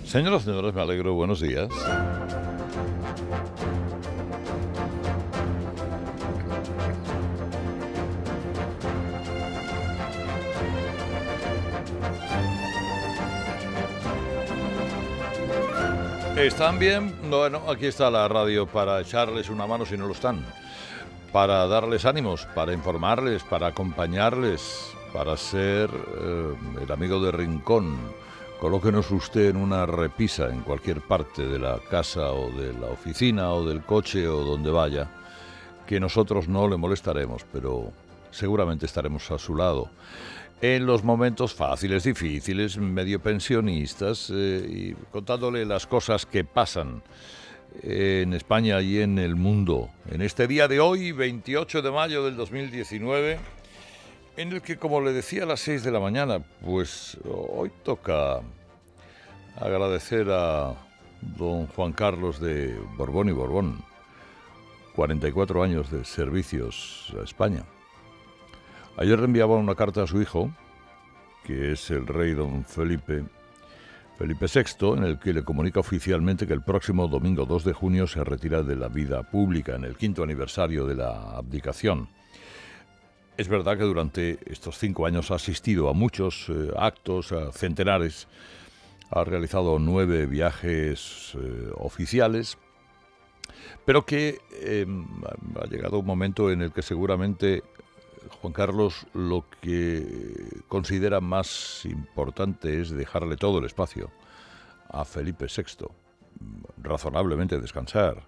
Señoras y señores, me alegro. Buenos días. ¿Están bien? Bueno, aquí está la radio para echarles una mano si no lo están, para darles ánimos, para informarles, para acompañarles, para ser el amigo de rincón. Colóquenos usted en una repisa en cualquier parte de la casa o de la oficina o del coche o donde vaya, que nosotros no le molestaremos, pero seguramente estaremos a su lado en los momentos fáciles, difíciles, medio pensionistas, y contándole las cosas que pasan en España y en el mundo. En este día de hoy, 28 de mayo del 2019, en el que, como le decía a las 6 de la mañana, pues hoy toca agradecer a don Juan Carlos de Borbón y Borbón, 44 años de servicios a España. Ayer le enviaba una carta a su hijo, que es el rey don Felipe VI, en el que le comunica oficialmente que el próximo domingo 2 de junio se retira de la vida pública, en el 5º aniversario de la abdicación. Es verdad que durante estos 5 años ha asistido a muchos actos, a centenares, ha realizado 9 viajes oficiales, pero que ha llegado un momento en el que seguramente Juan Carlos lo que considera más importante es dejarle todo el espacio a Felipe VI, razonablemente descansar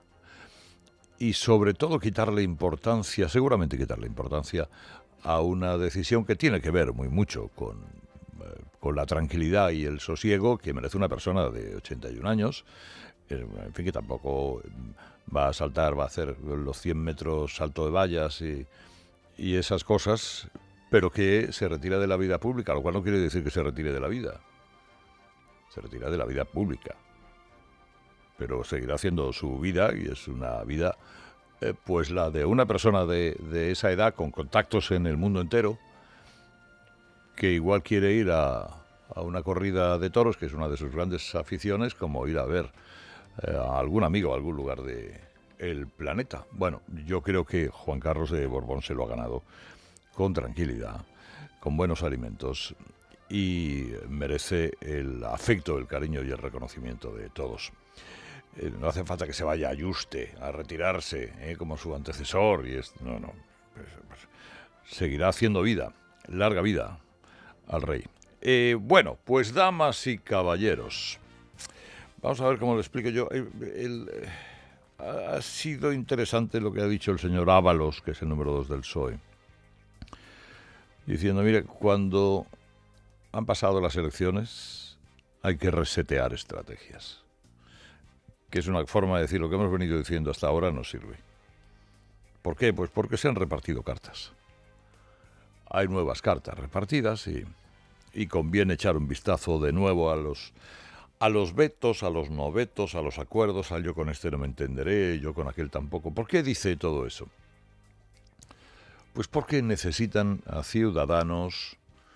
y sobre todo quitarle importancia, seguramente quitarle importancia a una decisión que tiene que ver muy mucho con la tranquilidad y el sosiego que merece una persona de 81 años, en fin, que tampoco va a saltar, va a hacer los 100 metros salto de vallas y esas cosas, pero que se retira de la vida pública, lo cual no quiere decir que se retire de la vida. Se retira de la vida pública. Pero seguirá haciendo su vida, y es una vida, pues la de una persona de esa edad, con contactos en el mundo entero, que igual quiere ir a una corrida de toros, que es una de sus grandes aficiones, como ir a ver a algún amigo a algún lugar del planeta. Bueno, yo creo que Juan Carlos de Borbón se lo ha ganado con tranquilidad, con buenos alimentos, y merece el afecto, el cariño y el reconocimiento de todos. No hace falta que se vaya a Yuste a retirarse como su antecesor, no, pues seguirá haciendo vida, larga vida al rey. Bueno, pues damas y caballeros, vamos a ver cómo le explico yo. Ha sido interesante lo que ha dicho el señor Ábalos, que es el número 2 del PSOE, diciendo, mire, cuando han pasado las elecciones hay que resetear estrategias, que es una forma de decir lo que hemos venido diciendo hasta ahora no sirve. ¿Por qué? Pues porque se han repartido cartas. Hay nuevas cartas repartidas y conviene echar un vistazo de nuevo a los vetos, a los no vetos, a los acuerdos, al yo con este no me entenderé, yo con aquel tampoco. ¿Por qué dice todo eso? Pues porque necesitan a ciudadanos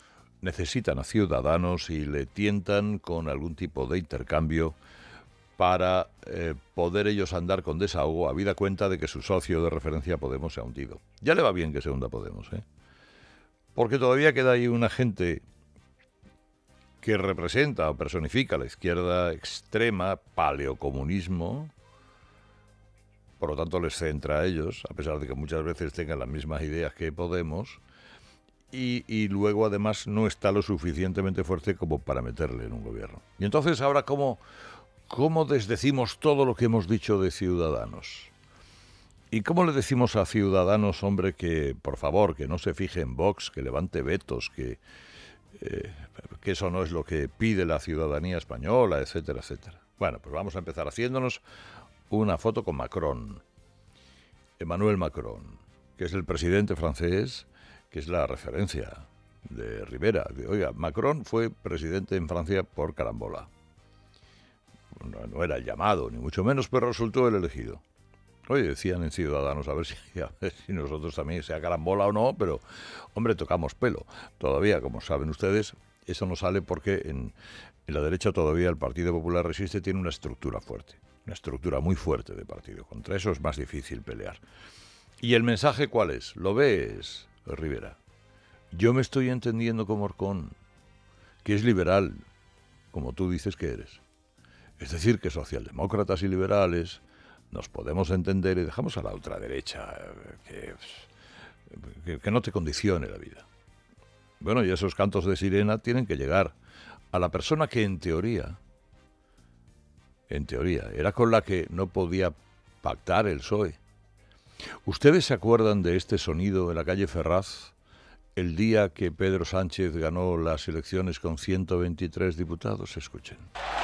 y le tientan con algún tipo de intercambio para poder ellos andar con desahogo, habida cuenta de que su socio de referencia Podemos se ha hundido. Ya le va bien que se hunda Podemos, porque todavía queda ahí una gente que representa o personifica la izquierda extrema, paleocomunismo, por lo tanto les centra a ellos, a pesar de que muchas veces tengan las mismas ideas que Podemos, y luego además no está lo suficientemente fuerte como para meterle en un gobierno. Y entonces ahora, ¿cómo desdecimos todo lo que hemos dicho de Ciudadanos? ¿Y cómo le decimos a Ciudadanos, hombre, que por favor, que no se fije en Vox, que levante vetos, que eso no es lo que pide la ciudadanía española, etcétera, etcétera? Bueno, pues vamos a empezar haciéndonos una foto con Macron, Emmanuel Macron, que es el presidente francés, que es la referencia de Rivera. Oiga, Macron fue presidente en Francia por carambola. No era el llamado, ni mucho menos, pero resultó el elegido. Oye, decían en Ciudadanos, a ver si nosotros también, sea carambola o no, pero, hombre, tocamos pelo. Todavía, como saben ustedes, eso no sale porque En la derecha todavía el Partido Popular Resiste tiene una estructura fuerte, una estructura muy fuerte de partido. Contra eso es más difícil pelear. ¿Y el mensaje cuál es? ¿Lo ves, Rivera? Yo me estoy entendiendo como Orcón, que es liberal, como tú dices que eres. Es decir, que socialdemócratas y liberales nos podemos entender y dejamos a la ultraderecha que no te condicione la vida. Bueno, y esos cantos de sirena tienen que llegar a la persona que en teoría, era con la que no podía pactar el PSOE. ¿Ustedes se acuerdan de este sonido en la calle Ferraz el día que Pedro Sánchez ganó las elecciones con 123 diputados? Escuchen.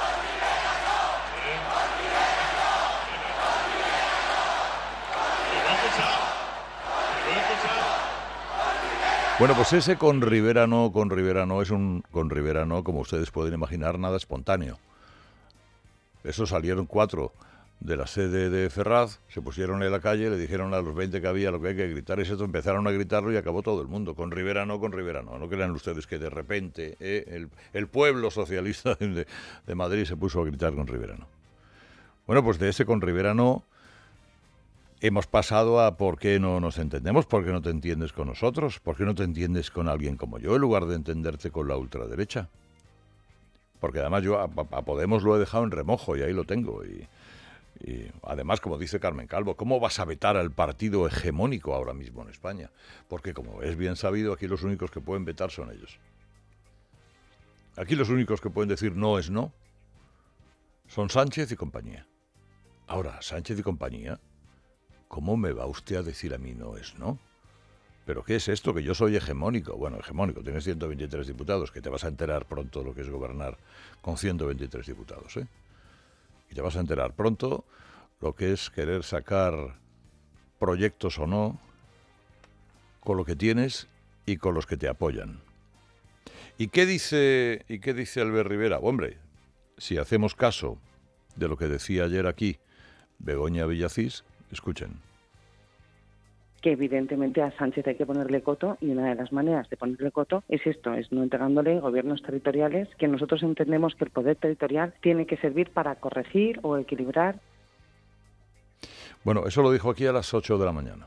Bueno, pues ese con Rivera no, es un con Rivera no, como ustedes pueden imaginar, nada espontáneo. Eso salieron 4 de la sede de Ferraz, se pusieron en la calle, le dijeron a los 20 que había lo que hay que gritar, y eso empezaron a gritarlo y acabó todo el mundo. Con Rivera no. No crean ustedes que de repente el pueblo socialista de Madrid se puso a gritar con Rivera no. Bueno, pues de ese con Rivera no hemos pasado a ¿por qué no nos entendemos? ¿Por qué no te entiendes con nosotros? ¿Por qué no te entiendes con alguien como yo en lugar de entenderte con la ultraderecha? Porque además yo a Podemos lo he dejado en remojo y ahí lo tengo. Y además, como dice Carmen Calvo, ¿cómo vas a vetar al partido hegemónico ahora mismo en España? Porque como es bien sabido, aquí los únicos que pueden vetar son ellos. Aquí los únicos que pueden decir no es no son Sánchez y compañía. Ahora, Sánchez y compañía, ¿cómo me va usted a decir a mí no es no? ¿Pero qué es esto? Que yo soy hegemónico. Bueno, hegemónico, tienes 123 diputados, que te vas a enterar pronto de lo que es gobernar con 123 diputados, ¿eh? Y te vas a enterar pronto lo que es querer sacar proyectos o no con lo que tienes y con los que te apoyan. ¿Y qué dice Albert Rivera? Hombre, si hacemos caso de lo que decía ayer aquí Begoña Villacís, escuchen. Que evidentemente a Sánchez hay que ponerle coto, y una de las maneras de ponerle coto es esto, es no entregándole gobiernos territoriales, que nosotros entendemos que el poder territorial tiene que servir para corregir o equilibrar. Bueno, eso lo dijo aquí a las 8 de la mañana.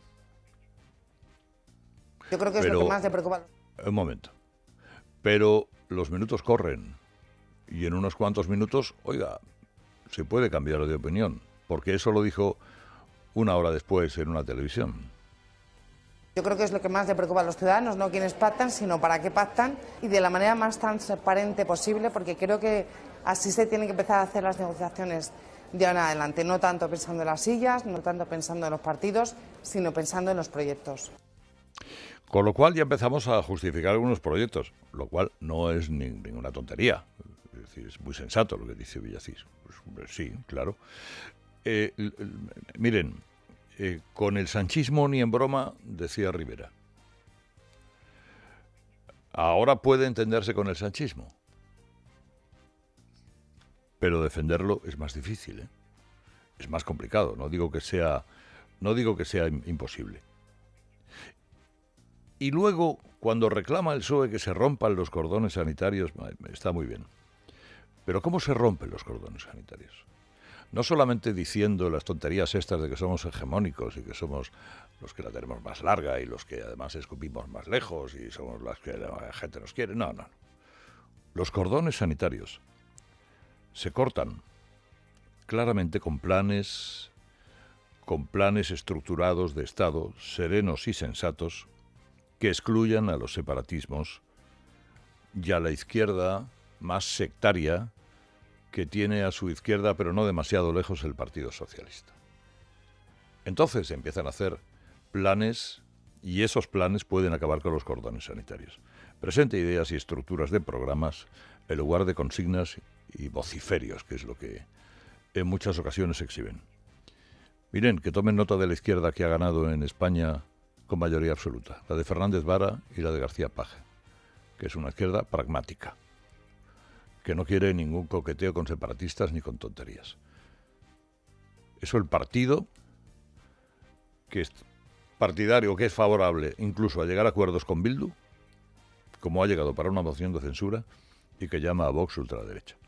Yo creo que es lo que más le preocupa. Un momento. Pero los minutos corren y en unos cuantos minutos, oiga, se puede cambiar de opinión, porque eso lo dijo una hora después en una televisión. Yo creo que es lo que más le preocupa a los ciudadanos, no quienes pactan, sino para qué pactan y de la manera más transparente posible, porque creo que así se tienen que empezar a hacer las negociaciones de ahora en adelante, no tanto pensando en las sillas, no tanto pensando en los partidos, sino pensando en los proyectos. Con lo cual ya empezamos a justificar algunos proyectos, lo cual no es ninguna tontería. Es decir, es muy sensato lo que dice Villacís. Pues, sí, claro. Miren, con el sanchismo ni en broma, decía Rivera. Ahora puede entenderse con el sanchismo, pero defenderlo es más difícil, ¿eh? Es más complicado. No digo que sea imposible. Y luego, cuando reclama el PSOE que se rompan los cordones sanitarios, está muy bien. Pero ¿cómo se rompen los cordones sanitarios? No solamente diciendo las tonterías estas de que somos hegemónicos y que somos los que la tenemos más larga y los que además escupimos más lejos y somos los que la gente nos quiere. No. Los cordones sanitarios se cortan claramente con planes estructurados de Estado, serenos y sensatos, que excluyan a los separatismos y a la izquierda más sectaria que tiene a su izquierda, pero no demasiado lejos, el Partido Socialista. Entonces empiezan a hacer planes y esos planes pueden acabar con los cordones sanitarios. Presente ideas y estructuras de programas en lugar de consignas y vociferios, que es lo que en muchas ocasiones se exhiben. Miren, que tomen nota de la izquierda que ha ganado en España con mayoría absoluta, la de Fernández Vara y la de García Paje, que es una izquierda pragmática, que no quiere ningún coqueteo con separatistas ni con tonterías. Eso el partido que es partidario, que es favorable incluso a llegar a acuerdos con Bildu, como ha llegado para una moción de censura, y que llama a Vox ultraderecha.